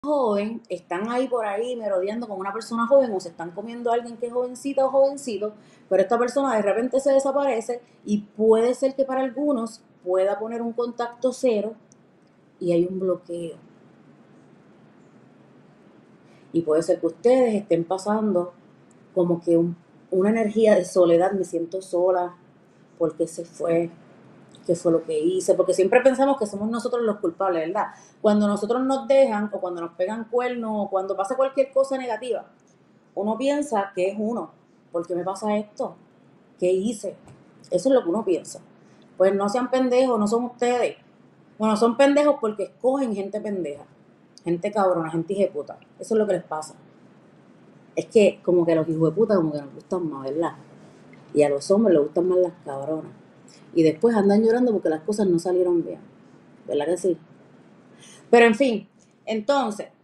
joven, están ahí por ahí merodeando con una persona joven o se están comiendo a alguien que es jovencita o jovencito, pero esta persona de repente se desaparece y puede ser que para algunos pueda poner un contacto cero y hay un bloqueo. Y puede ser que ustedes estén pasando como que una energía de soledad, me siento sola, porque se fue, qué fue lo que hice, porque siempre pensamos que somos nosotros los culpables, ¿verdad? Cuando nosotros nos dejan o cuando nos pegan cuernos o cuando pasa cualquier cosa negativa, uno piensa que es uno. ¿Por qué me pasa esto? ¿Qué hice? Eso es lo que uno piensa. Pues no sean pendejos, no son ustedes. Bueno, son pendejos porque escogen gente pendeja, gente cabrona, gente hijeputa. Eso es lo que les pasa. Es que como que a los hijueputas como que nos gustan más, ¿verdad? Y a los hombres les gustan más las cabronas. Y después andan llorando porque las cosas no salieron bien. ¿Verdad que sí? Pero en fin, entonces,